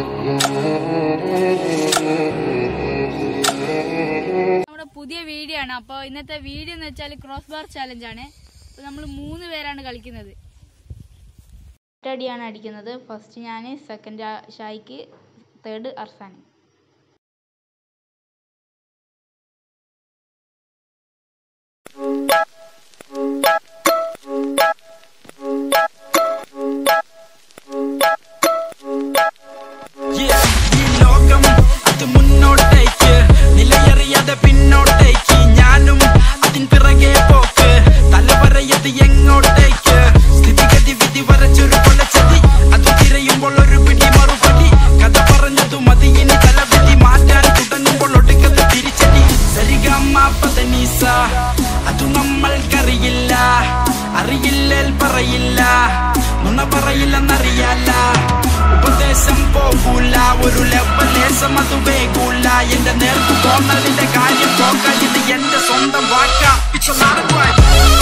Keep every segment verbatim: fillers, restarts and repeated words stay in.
നമ്മുടെ പുതിയ വീഡിയോ ആണ്. അപ്പോൾ ഇന്നത്തെ വീഡിയോ എന്ന് വെച്ചാൽ ക്രോസ് ബാർ ചാലഞ്ച് ആണ്. അപ്പോൾ നമ്മൾ മൂന്ന് പേരാണ് കളിക്കുന്നത്. അടിയാണ് അടിക്കുന്നത്. ഫസ്റ്റ് ഞാൻ, സെക്കൻഡ് ഷായിക്ക്, തേർഡ് അർസാൻ. പിന്നോട്ടേക്ക് ഞാനും അതിൻ പിറകെ പോക്ക് തലവരയത് എങ്ങോട്ടേക്ക് സ്ഥിതിഗതി വിധി വരച്ചൊരു കൊലച്ചതി അത് തിരയുമ്പോൾ ഒരു പിടി മറുപടി കഥ പറഞ്ഞതു മതി ഇനി തലവിധി മാറ്റാൻ തുടങ്ങുമ്പോൾ ഒടുക്കത്ത് തിരിച്ചടി സരിഗമ പദനീസ അതു നമ്മൾക്കറിയില്ല അറിയില്ലേൽ പറയില്ല നുണ പറയില്ലെന്നറിയാല ഉപദേശം പോകൂല ഒരു ലെവലേശം അത് വേകൂല എന്റെ നേർക്കു തോന്നലിന്റെ കാര്യം പോക്കാൻ ഇത് എന്റെ സ്വന്തം വാക്കാം. It's a lot of life.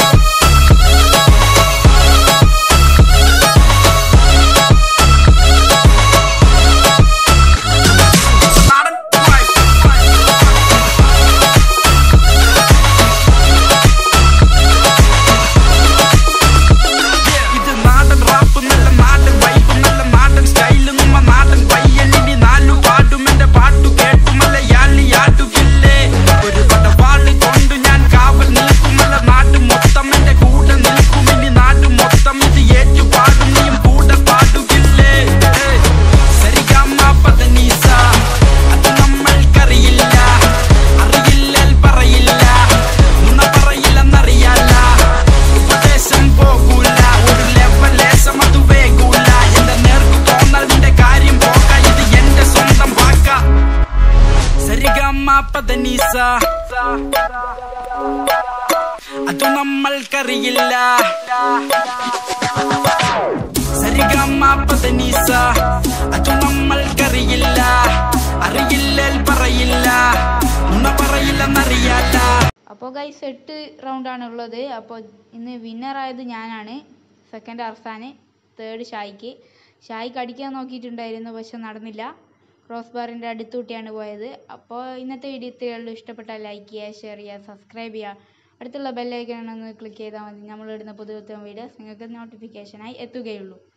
പദനീസ അതു നമ്മൾക്കറിയില്ല സരിഗമ പദനീസ അതു നമ്മൾക്കറിയില്ല അറിയില്ലേൽ പറയില്ല നുണ പറയില്ലെന്നറിയാല. അപ്പോൾ ഗൈസ് എട്ട് റൗണ്ടാണ് ഉള്ളത്. അപ്പോൾ ഇന്ന് വിന്നറായത് ഞാനാണ്. Second അർസാന്, third ഷായിക്ക്. ഷായിക്ക് അടിക്കാൻ നോക്കിയിട്ടുണ്ടായിരുന്നു, പക്ഷെ നടന്നില്ല. ക്രോസ് ബാറിൻ്റെ അടുത്തൂട്ടിയാണ് പോയത്. അപ്പോൾ ഇന്നത്തെ വീഡിയോ ഇത്രയുള്ളൂ. ഇഷ്ടപ്പെട്ടാൽ ലൈക്ക് ചെയ്യുക, ഷെയർ ചെയ്യുക, സബ്സ്ക്രൈബ് ചെയ്യുക. അടുത്തുള്ള ബെല്ലൈക്കൺ ഒന്ന് ക്ലിക്ക് ചെയ്താൽ മതി. നമ്മളിടുന്ന പുതിയ പുതിയ വീഡിയോസ് നിങ്ങൾക്ക് നോട്ടിഫിക്കേഷനായി എത്തുകയുള്ളൂ.